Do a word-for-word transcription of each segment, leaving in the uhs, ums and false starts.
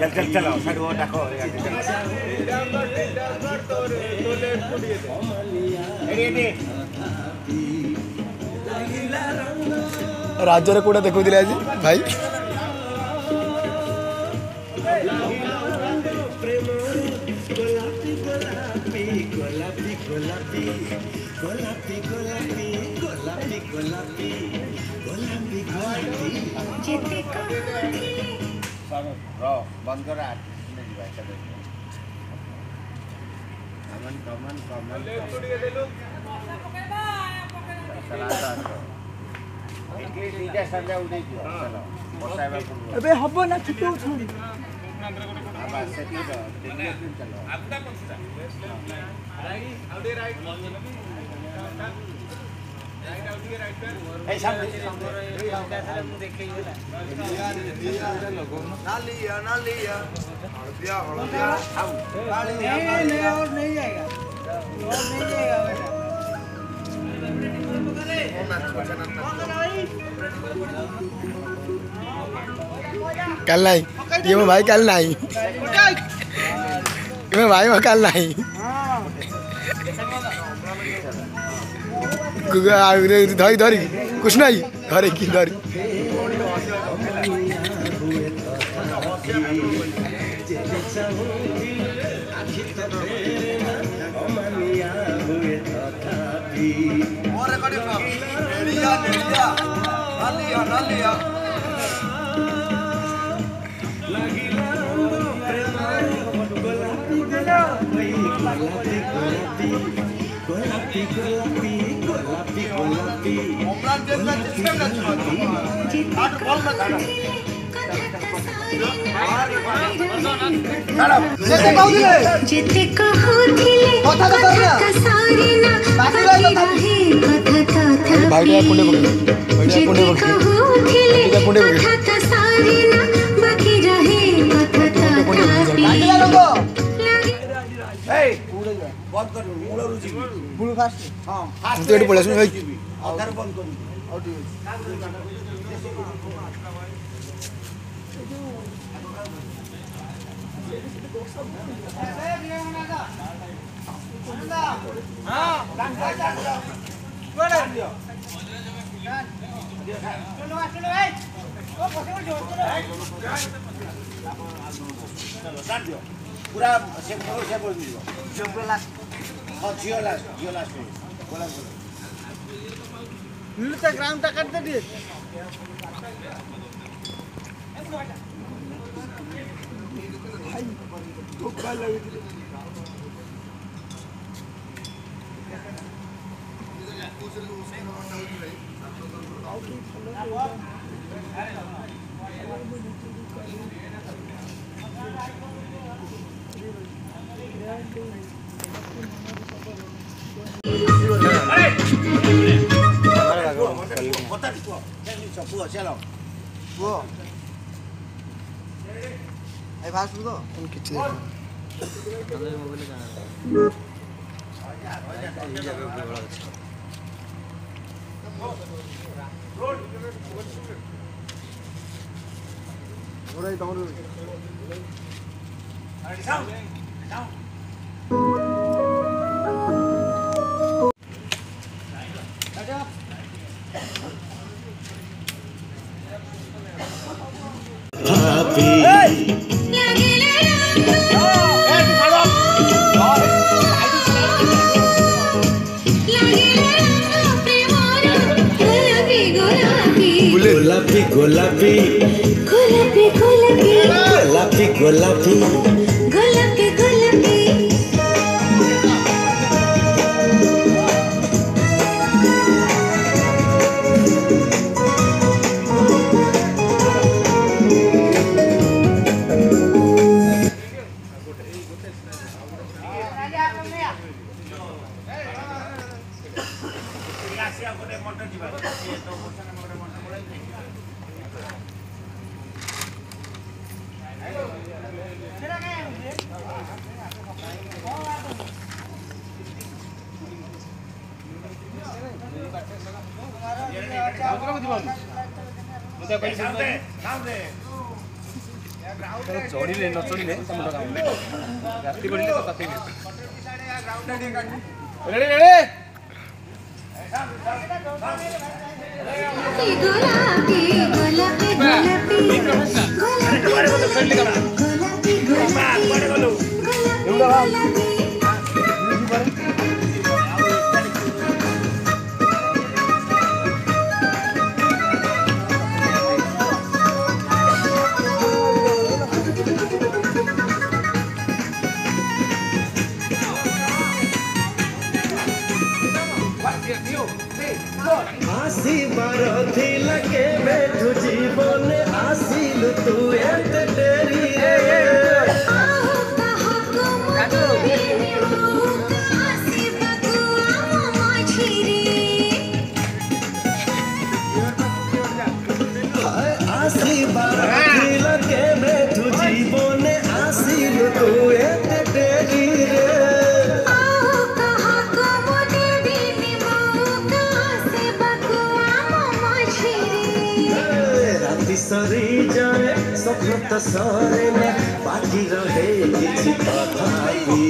चल चल चलो साइड वो डाको राज्य कोड़ा देखो आज भाई बंद कर कमन कमन कमन अबे हब ना छुट्टी छोड़ी नहीं जाएगा कल नहीं ये मैं भाई कल नहीं ये मैं भाई मैं कल नहीं धरी धरी कुछ नहीं धरे की धरी जेते कहूथिले कथा सारी ना बाकी रहे कथा कथा भाई कुंडे पकड़ भाई कुंडे पकड़ कुंडे पकड़ कथा सारी ना बाकी रहे कथा कथा ए बंद कर मूल रुचि बुल फास्ट हां फास्ट तो पड़े सुन भाई अगर बंद कर और हां डांस डांस बोलो चलो चलो ए ओ पछे जो चलो डांस दियो पूरा से से बोल दियो जो लास्ट हां जियो लास्ट जियो लास्ट बोला नीचे ग्राउंड तक कर दे धोखा लगे ए फास्ट तो तुम किछ गोलापी गोलापी गोलापी गोलापी गोलापी गोलापी गोलापी चढ़िले न चढ़िले तुम काम राति पड़िले तो ताते रेडी रेडी गुलाबी गुलाबी गुलाबी गुलाबी आसी बारथी लगे बैठू जीवन आसिल तू एत डेरी रे आसी बारथी लगे बैठू जीवन आसिल तू एत डेरी रे सरी जाए स्वप्न तो सरे न बाकी रहे किसी तथापि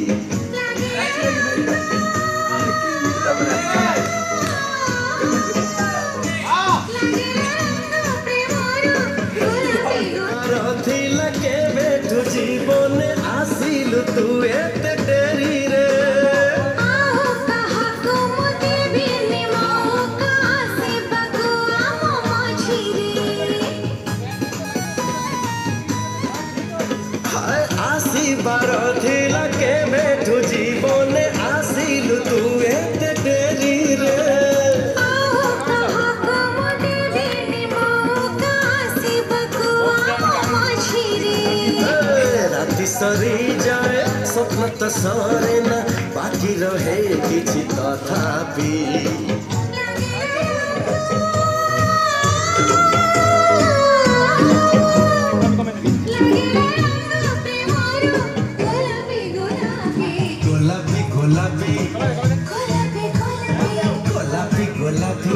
रथी लगे बैठू जीवन आसिल तू एत डेरी रे बारथी लगे बैठू जीवन आसिल तू एत डेरी रे राति सरी जाए स्वप्न तो सरे न बाकी रहे किछि तथापि गोलापी गोलापी गोलापी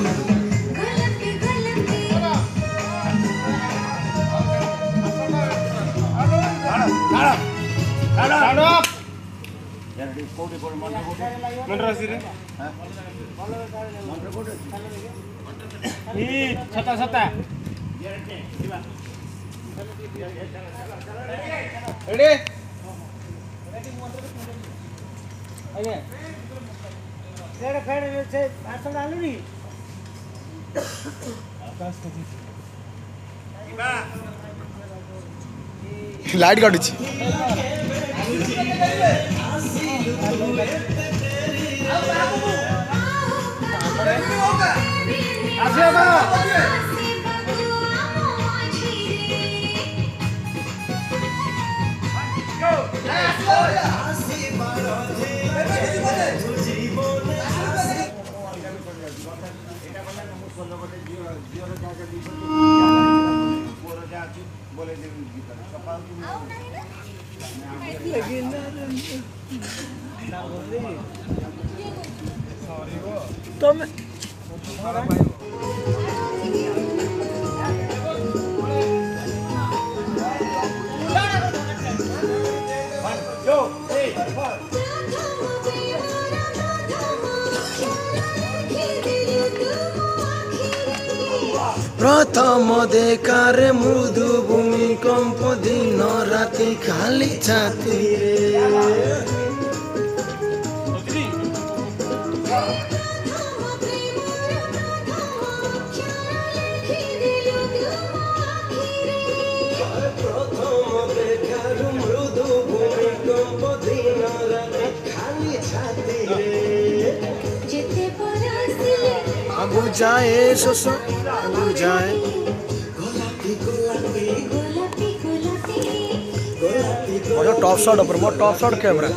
छता छता रेडी आगे रेड फेड से भाषण आलू नी लाइट काटुची आसिया बा तुम प्रथम देखार मृदु भूमिकंप दिन राति खाली छाती रे प्रथम देखार मृदु भूमिकंप दिन राति खाली छाती रे बुझाए शोष बुझाए मोर टॉप शॉट ऊपर मोर टॉप शॉट कैमरा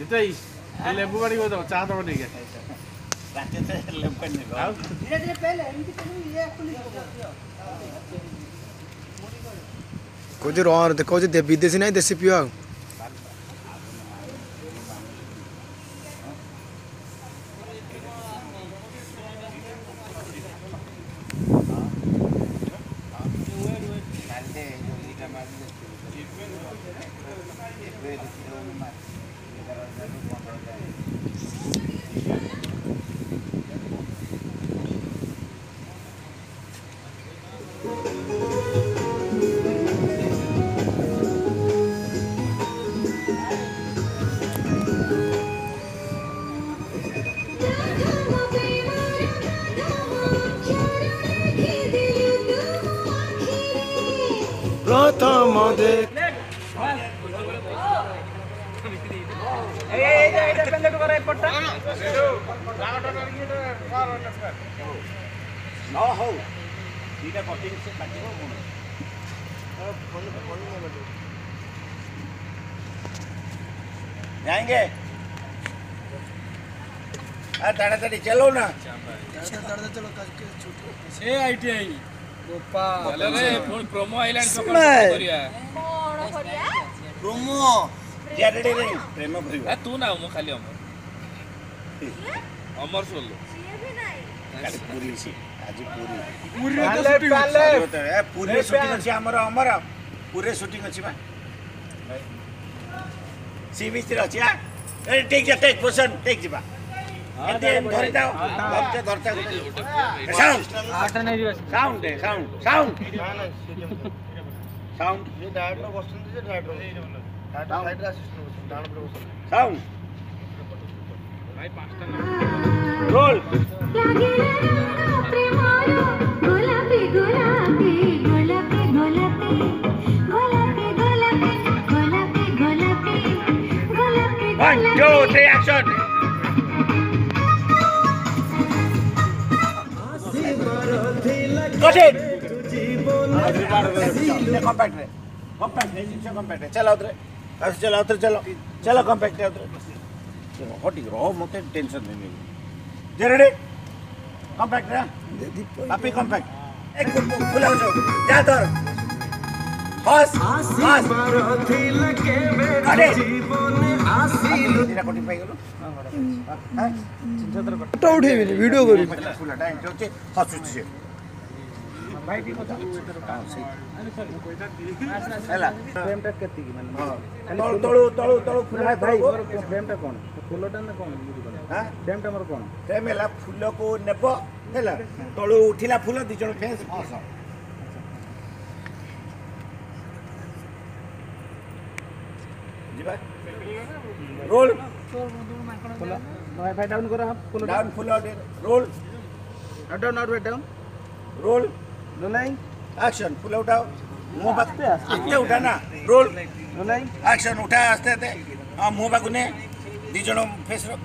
इतै लेबू बाड़ी को चाह दो नहीं के राते से लेबू नहीं गो धीरे धीरे पहले इनकी तो ये खुली कोजी रोर दे कोजी दे विदेशी नहीं देसी पियो प्रथम देख ए ए ए पेंडे को करे पट्टा न हो दीटा कटिंग से काटिबो कोन जाएंगे आ ताड़ाताड़ी चलो ना ए आईटीआई गोपाल अरे फोन प्रोमो आइलैंड को करिया प्रोमो यारेडे रे प्रेम भरियो तू ना मो खाली अमर अमर सोलो काली पूरी सी आज पूरी पूरी तो शूटिंग ए पूरी शूटिंग अछि हमर अमर पूरे शूटिंग अछि बा सी बीच रे अछि ए टेक जा टेक पोजीशन टेक जिबा एते धरता धरता धरता साउंड आठ नहीं दिवस साउंड दे साउंड साउंड साउंड ये डायरेक्टर रो बसुन जे डायरेक्टर डायरेक्टर साइड रे असिस्टेंट डाउन पर बसुन साउंड भाई पांचटा रोल गोलापी गोलापी गोलापी गोलापी गोलापी गोलापी गोलापी गोलापी गोलापी one two three action Got it. Compact है कॉम्पैक्ट है जिससे कॉम्पैक्ट है चलो उधर ऐसे चलो उधर चलो चलो कॉम्पैक्ट है उधर चलो हटी रहो मत टेंशन नहीं जरूरी कॉम्पैक्ट है अपनी कॉम्पैक्ट एक खुला हो जाओ जा दर बस बस अरे तेरा कोटी पाई गेलो हां फोटो उठेबी वीडियो करी फुला टाइम होचे हसुची भाई ठीक होता हैला फ्रेम टा केती की माने हां तळु तळु तळु फुला भाई मोर फ्रेम टा कोन फुलटा ना कोन हां फ्रेम टा मोर कोन फ्रेम हैला फुल को नेबो हैला तळु उठिला फुल दि जण फेस फस जीवा रोल फुला वाईफाई डाउन करो आप full down full roll down not wait down roll rolling action full उठाओ मुंह बाकते आस्ते उठा ना रोल रोलिंग एक्शन उठा आस्ते आस्ते हां मुंह बाकु ने दि जण फेस रो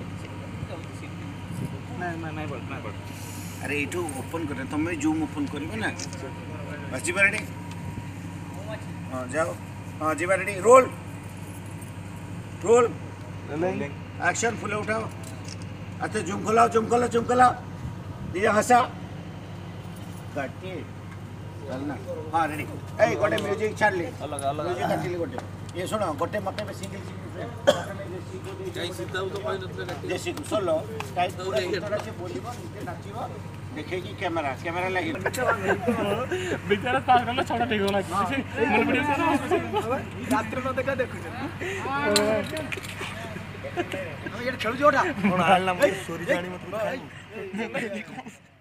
नहीं नहीं नहीं बोल नहीं बोल अरे इटू ओपन करे तमे जूम ओपन करबे ना बस जीवा रेडी हां जाओ हां जीवा ready roll roll rolling action full उठाओ आते जूम खोलाओ जूम खोलो जूम खोलाओ दिया हंसा कट चलना हां रेडी ए गोटे म्यूजिक छाड़ ले अलग अलग म्यूजिक काट ले गोटे ये सुनो गोटे मते में सिंगल सिंगल जय सीता तो कोई नथले जैसे सोलो टाइप पूरा भीतर से बोलिबो नीचे नाचिबो देखेगी कैमरा कैमरा लगी बेचारा तार करला छोटा ठीक होला मन वीडियो से रात्र में देखा देखु ये खेल जोड़ा कोन हाल ना सोरी जानी मत